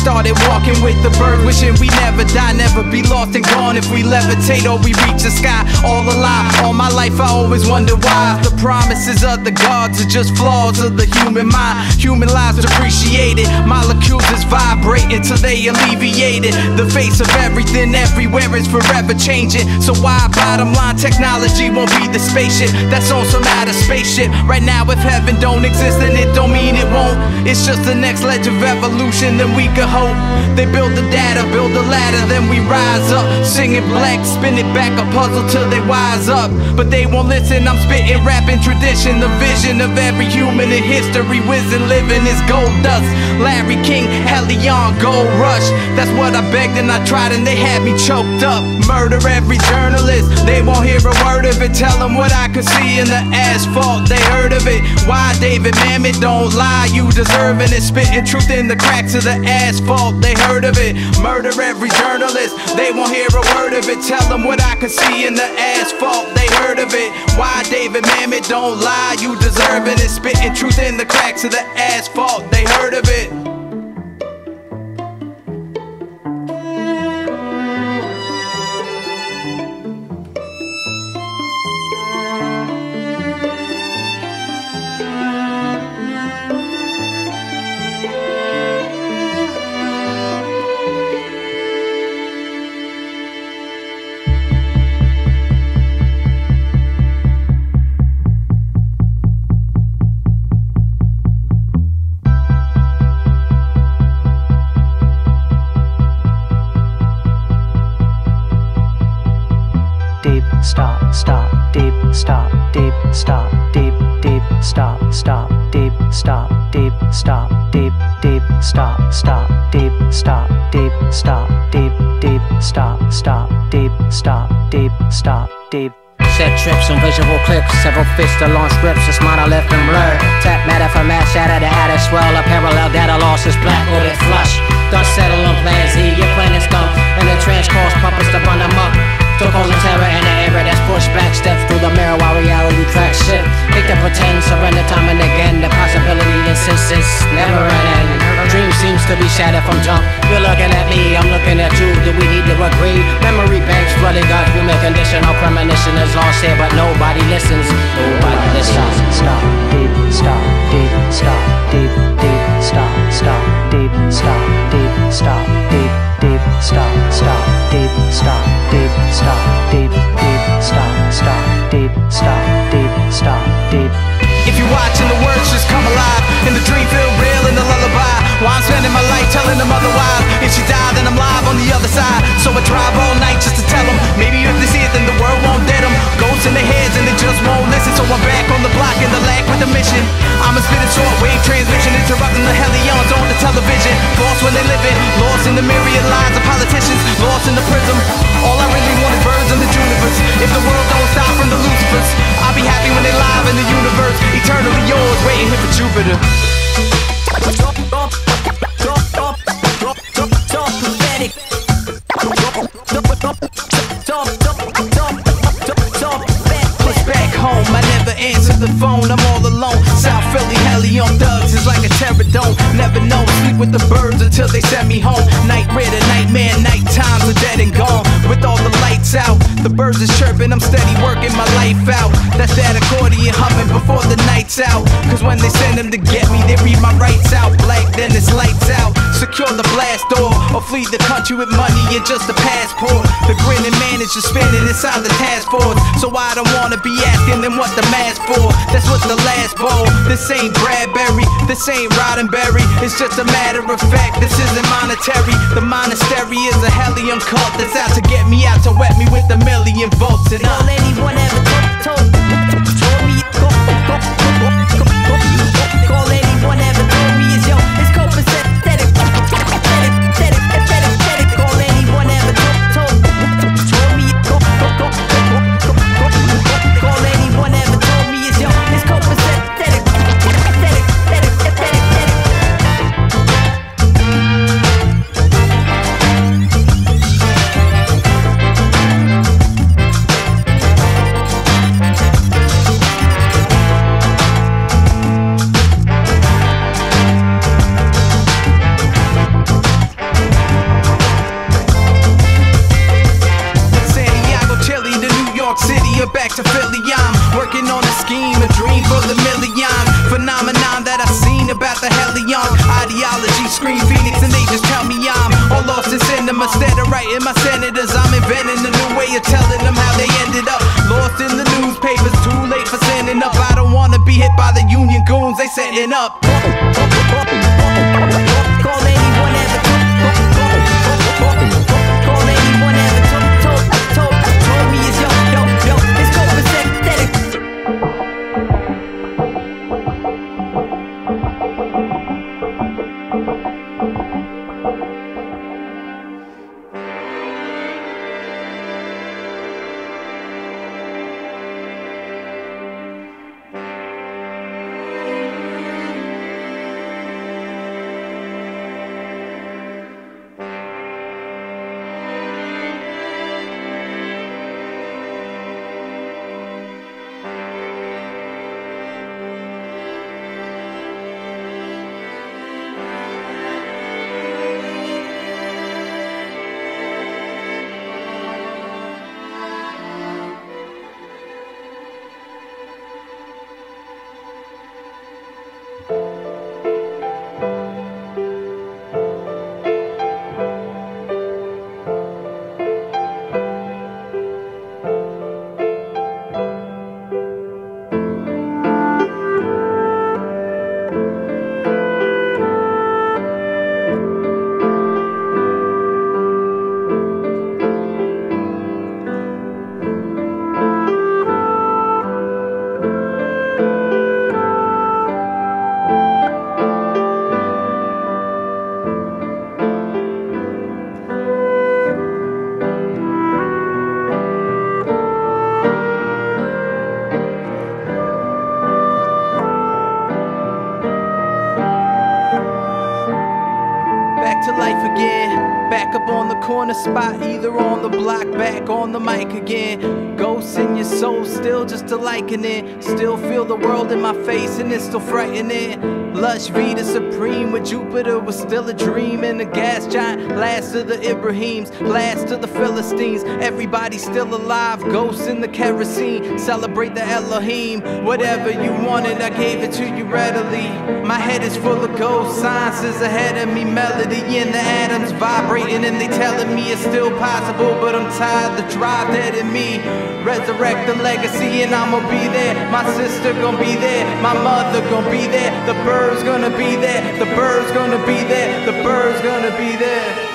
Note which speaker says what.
Speaker 1: started walking with the bird, wishing we never die, never be lost and gone. If we levitate or we reach the sky, all a lie. All my life I always wonder why the promises of the gods are just flaws of the human mind. Human lives depreciated, molecules is vibrating till they alleviated. The face of everything everywhere is forever changing. So why bottom line technology won't be the spaceship that's on some outer spaceship right now? If heaven don't exist, then it don't mean it won't. It's just the next ledge of evolution, then we could hope. They build the data, build the ladder, then we rise up. Sing it black, spin it back, a puzzle till they wise up. But they won't listen, I'm spitting rapping tradition. The vision of every human in history, whizzing, living is gold dust. Larry King, Hellion, Gold Rush. That's what I begged and I tried and they had me choked up. Murder every journalist, they won't hear a word of it. Tell them what I could see in the asphalt, they heard of it. Why David Mamet don't lie, you deserving it. Spitting truth in the cracks of the asphalt, they heard of it. Murder every journalist, they won't hear a word of it. Tell them what I could see in the asphalt, they heard of it. Why David Mamet don't lie, you deserving it. Spitting truth in the cracks of the asphalt, they heard of it.
Speaker 2: Set trips on visual clips, several fists to launch grips, a smile left and blur. Tap matter for mass shatter, the adder swell, a parallel data loss is black, bullet flush. Dust settle on plan Z, your plan is scum, and the trans cause puppets to run them up. Took on the terror and the error that's pushed back, steps through the mirror while reality tracks shit. Hate to pretend, surrender time and again, the possibility insists it's never an end. Dream seems to be shattered from jump. You're looking at me, I'm looking at you. Do we need to agree? Memory banks flooded, got human condition. Our premonition is lost here, but nobody listens. Nobody listens. Stop, deep, stop, deep, stop, deep, deep, stop, stop, deep, stop, deep, stop, deep, deep, stop, stop, deep, stop, deep, stop, deep, deep, stop, stop, deep, stop, deep, stop, deep.
Speaker 1: If you're watching, the words just come alive, and the dream feel real in the lullaby. While I'm spending my life telling them otherwise. If she died, then I'm live on the other side. So I drive all night just to tell them. Maybe if they see it, then the world won't dead them. Ghosts in their heads and they just won't listen. So I'm back on the block in the lack with the mission. I'ma spit a short wave transmission, interrupting the Hellions on the television. Lost when they living, lost in the myriad lies of politicians, lost in the prism. All I really want is birds in the universe. If the world don't stop from the Lucifers, I'll be happy when they live in the universe. Eternally yours, waiting here for Jupiter. Push back home, I never answer the phone, I'm all alone. South Philly, Helium thugs is like a terror dome. Never know, sleep with the birds until they send me home. Night rider, nightmare, night times are dead and gone. With all the lights out, the birds is chirping, I'm steady working my life out. That's that accordion humming before the night's out. Cause when they send them to get me, they read my rights out. Black, then it's lights out. Secure the blast door, or flee the country with money and just a passport. The grinning man is just spinning inside the task force. So I don't wanna be asking them what the mask for. That's what the last bowl. This ain't Bradbury, this ain't Roddenberry. It's just a matter of fact, this isn't monetary. The monastery is a helium cult that's out to get me, out to wet me with a million volts. And all anyone ever told me, all anyone ever told me is yo, it's copacetic. All anyone ever told me, all anyone ever told me is yo, it's copacetic. Debating my senators, I'm inventing a new way of telling them how they ended up lost in the newspapers, too late for standing up. I don't wanna be hit by the union goons, they setting up. Call anyone ever call anyone ever told me it's yo, it's copacetic. Corner spot, either on the block, back on the mic again. Ghosts in your soul, still just a liking it. Still feel the world in my face and it's still frightening. Lush Vita Supreme with Jupiter was still a dream. And the gas giant, last of the Ibrahims, last of the Philistines. Everybody's still alive, ghosts in the kerosene. Celebrate the Elohim, whatever you wanted, I gave it to you readily. My head is full of ghosts, science is ahead of me. Melody in the atoms vibrating and they telling me it's still possible. But I'm tired, the drive dead in me. Resurrect the legacy and I'ma be there. My sister gonna be there, my mother gonna be there. The bird's gonna be there, the bird's gonna be there, the bird's gonna be there.